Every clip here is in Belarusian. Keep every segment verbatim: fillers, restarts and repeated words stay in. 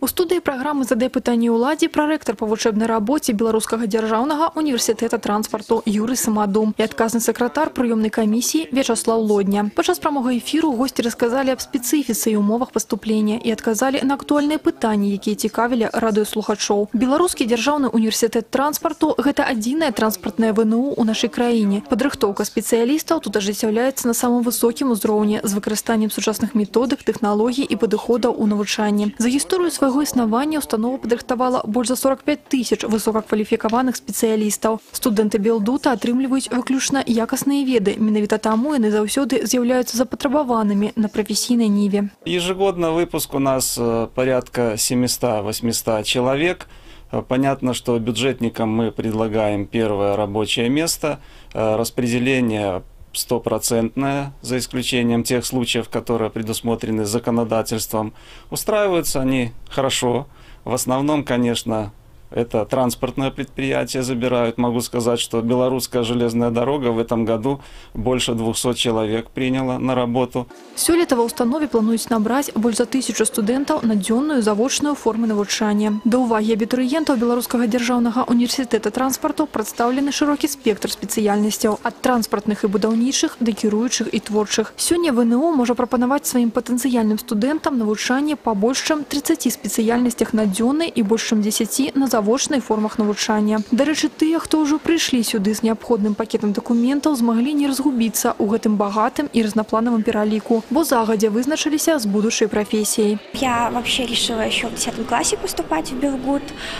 У студии программы «Задай пытанне ўладзе» проректор по вучэбнай работе Белорусского державного университета транспорту Юрий Самадум и отказный секретарь приемной комиссии Вячеслав Лодня. Подчас прамога эфиру гости рассказали об специфице и умовах поступления и отказали на актуальные пытания, якія цікавілі радыёслухачоў. Белорусский державный университет транспорту – это адзінае транспортное ВНУ у нашей краіне. Падрыхтоўка специалистов тут ажыццяўляецца на самом высоком узроўні з выкарыстаннем сучасных методик, технологий и падыходаў у навучанні. За гісторыю свайго існавання установа падрыхтавала больш за сорок пять тысяч высокакваліфікаваных спецыялістаў. Студэнты Белдута атрымліваюць выключна якасныя веды. Менавіта таму яны заўсёды з'яўляюцца запатрабаванымі на прафесійнай ніве. Ежегодно выпуск у нас порядка семисот-восьмисот человек. Понятно, что бюджетникам мы предлагаем первое рабочее место, распределение стопроцентное, за исключением тех случаев, которые предусмотрены законодательством. Устраиваются они хорошо. В основном, конечно, это транспортное предприятие забирают. Могу сказать, что Белорусская железная дорога в этом году больше двухсот человек приняла на работу. Сёлета ва ўстанове плануюць набраць больш за тысячу студэнтаў на дзённую завочную форму навучання. Да ўвагі абітурыентаў Белорусскага дзяржаўнага універсітэта транспарту прадстаўлены шырокі спектр спецыяльнасцяў ад транспартных і будаўнічых да кіруючых і творчых. Сёння ВНУ можа прапанаваць сваім патэнцыяльным студэнтам навучанне па больш чым тридцати спецыяльнасцях на дзённай і больш чым дзесяці на завочных формах навучання. Дарэчы, тыя, хто ўжо прыйшлі сюды з неабходным пакетам дакументаў, змаглі не разгубіцца ў гэтым багатым і разнапланавым пераліку, бо загадзя вызначыліся з будучай профессией. Я вообще решила еще в десятом классе поступать в Белгут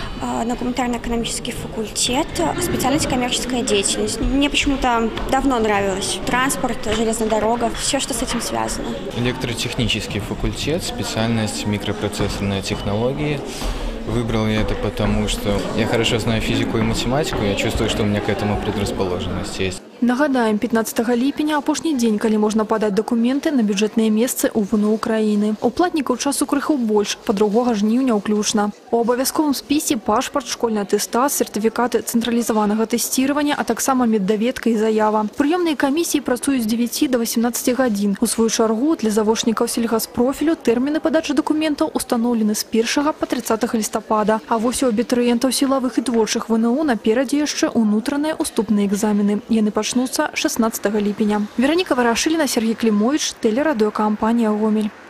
на гуманитарно-экономический факультет, специальность коммерческая деятельность. Мне почему-то давно нравилось транспорт, железная дорога, все, что с этим связано. Электротехнический факультет, специальность микропроцессорные технологии. Выбрал я это потому, что я хорошо знаю физику и математику, я чувствую, что у меня к этому предрасположенность есть. Нагадаем, пятнадцатого ліпеня апошні дзень, калі можна падаць дакументы на бюджэтныя месцы ў ВНУ Украіны. У платнікаў часу крыху больш, па другога жніўня ўключна. У абавязковым спісе пашпарт, школьны атэстат, сертыфікаты цэнтралізаванага тэсціравання, а таксама меддаведка і заява. Прыёмныя камісіі працуюць з дзевяці да восьмнадцаці гадзін. У сваю чаргу для завочнікаў сельгаспрофілю тэрміны падачы дакументаў устаноўлены з першага па трыццатага лістапада. А вось у абітурыентаў сілавых і творчых ВНУ наперадзе яшчэ ўнутраныя уступныя экзамены. Яны пачнуцца шестнадцатого ліпеня. Вероніка Варашыліна, Сергей Клімович, телерадиокомпания «Гомель».